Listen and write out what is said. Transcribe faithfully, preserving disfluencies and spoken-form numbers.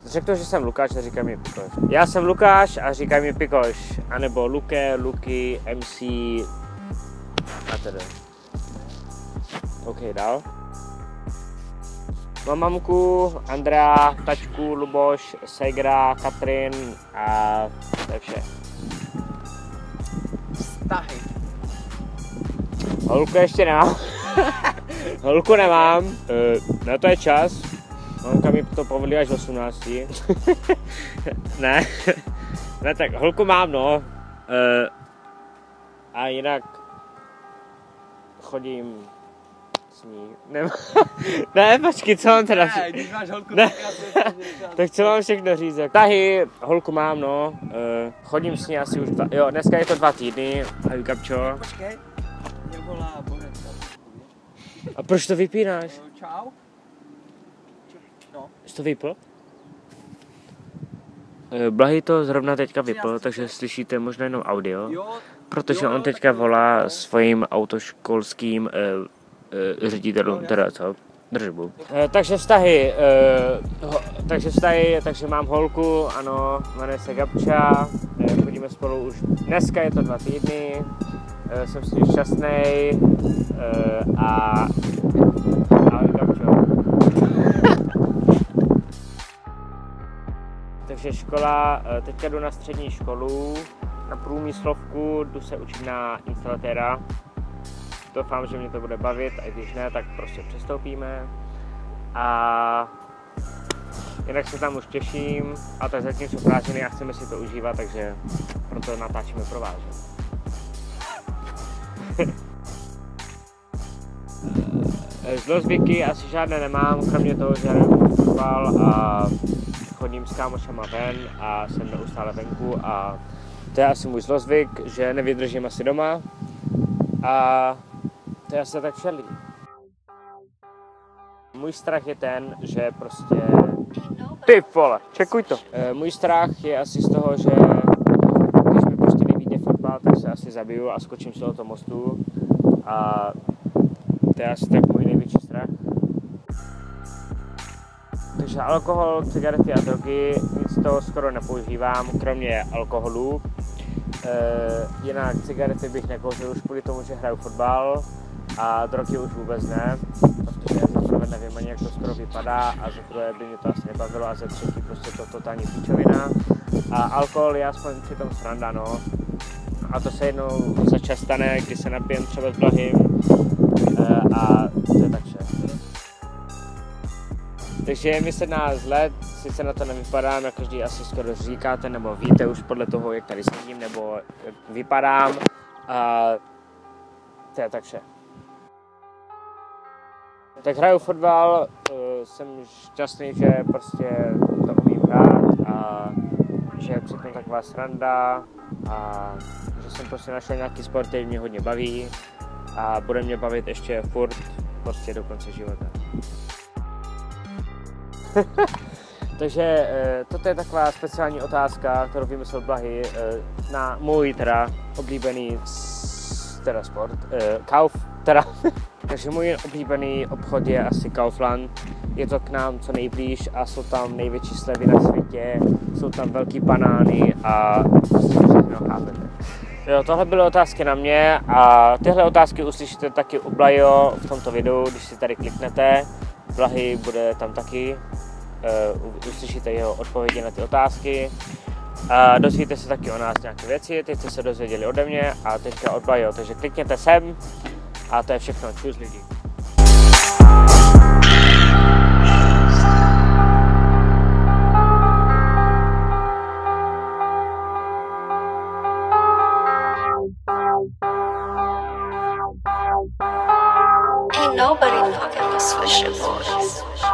Řeknu, že jsem Lukáš a říkají mi Pikoš. Já jsem Lukáš a říkají mi Pikoš. A nebo Luke, Luky, M C a tedy. OK, dál. Mám mamku, Andrea, tačku, Luboš, Segra, Katrin a to je vše. Vztahy. Holku ještě nemám. Holku nemám. Uh, na to je čas. Mamka mi to povolí až osmnácti. Ne. Ne, tak holku mám, no. Uh, a jinak chodím s ní. Ne, ne, počkej, co mám teda? Ne, když máš holku, ne. tak Tak co mám všechno říct? Tahy, holku mám, no. Uh, chodím s ní asi už dva, jo, dneska je to dva týdny. Ahoj, Gabčo. Počkej, mě volá Borenka. A proč to vypínáš? Čau. No. Jsi to vypl? Blahy to zrovna teďka vypl, takže slyšíte možná jenom audio, protože on teďka volá svým autoškolským uh, uh, ředitelům, teda co? Držbu. Uh, takže vztahy, uh, ho, takže vztahy, takže mám holku, ano, jmenuje se Gabča, uh, chodíme spolu už, dneska je to dva týdny, uh, jsem s ní šťastnej uh, a ahoj Gabčo. Takže škola, teďka jdu na střední školu, na průmyslovku, jdu se učit na instalatéra. Doufám, že mě to bude bavit, a když ne, tak prostě přestoupíme. A jinak se tam už těším, a tak zatím jsou prázdniny a chceme si to užívat, takže proto natáčíme pro vás. Zlozvyky asi žádné nemám, kromě toho, že hraju fotbal a chodím s kámošama ven a jsem neustále venku a to je asi můj zlozvyk, že nevydržím asi doma a to je asi tak všelý. Můj strach je ten, že prostě... Ty vole, čekuj to. E, můj strach je asi z toho, že když mi prostě nevíde fotbal, tak se asi zabiju a skočím z tohoto mostu a to je asi tak můj největší strach. Takže alkohol, cigarety a drogy, nic z toho skoro nepoužívám, kromě alkoholu. E, jinak cigarety bych nekouřil už kvůli tomu, že hraju fotbal a drogy už vůbec ne, protože za prvé nevím ani, jak to skoro vypadá a za druhé by mě to asi nebavilo a za třetí prostě to totální píčovina. A alkohol je aspoň při tom sranda, no. A to se jednou za čas stane, když se napijem třeba s Blahým e, a to je tak vše. Takže je mi sedmnáct let, sice na to nevypadám, jak každý asi skoro říkáte, nebo víte už podle toho, jak tady sedím, nebo jak vypadám. A to je tak vše. Tak hraju fotbal, jsem šťastný, že prostě to umím hrát a že je přitom taková sranda a že jsem prostě našel nějaký sport, který mě hodně baví a bude mě bavit ještě furt prostě do konce života. Takže toto je taková speciální otázka, kterou vymyslel Blahy na můj teda oblíbený teda sport, Kauf, teda. Takže můj oblíbený obchod je asi Kaufland. Je to k nám co nejblíž a jsou tam největší slevy na světě, jsou tam velký banány a prostě všechno chápete. Jo, tohle byly otázky na mě a tyhle otázky uslyšíte taky u Blahyho v tomto videu, když si tady kliknete. Blahy bude tam taky, uh, uslyšíte jeho odpovědi na ty otázky. A dozvíte se taky o nás nějaké věci, teď jste se dozvěděli ode mě a teďka od Blahyho, takže klikněte sem a to je všechno, čus lidi. Ain't nobody fucking with Swisher Boys.